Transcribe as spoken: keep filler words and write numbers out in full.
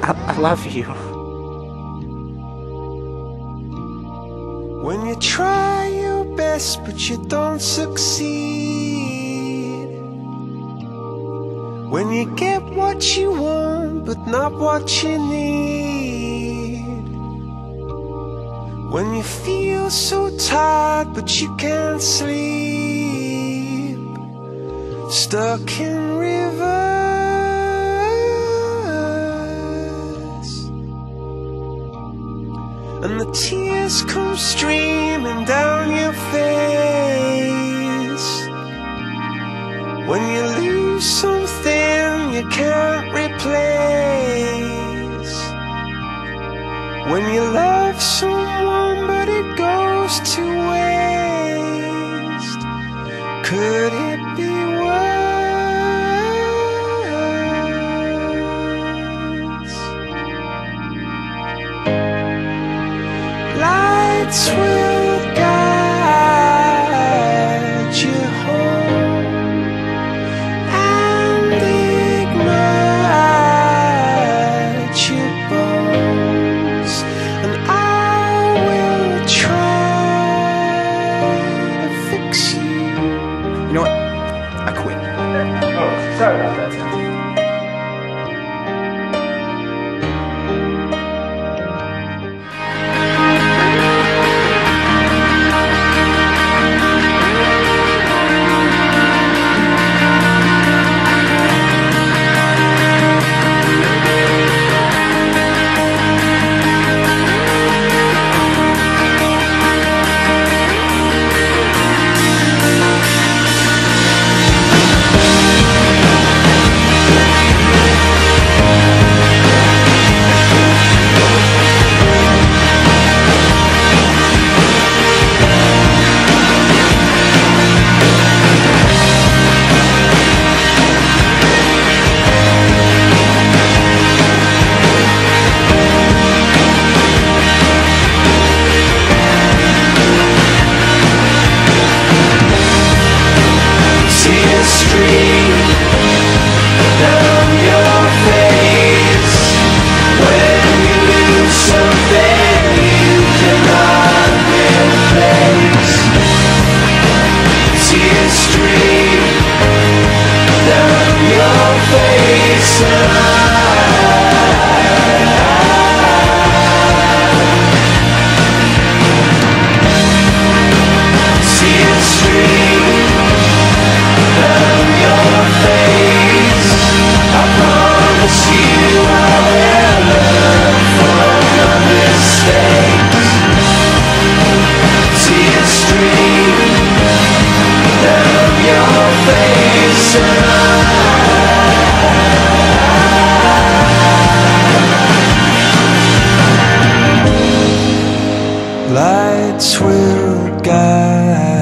I, I love you. When you try your best but you don't succeed, when you get what you want but not what you need, when you feel so tired but you can't sleep, stuck in rivers, and the tears come streaming down your face, when you lose something you can't replace, when you love someone but it goes to waste, could it be worse? Lights will guide you home and ignite your bones, and I will try to fix you. You know what? I quit. Oh, sorry about that, Tim. Lights will guide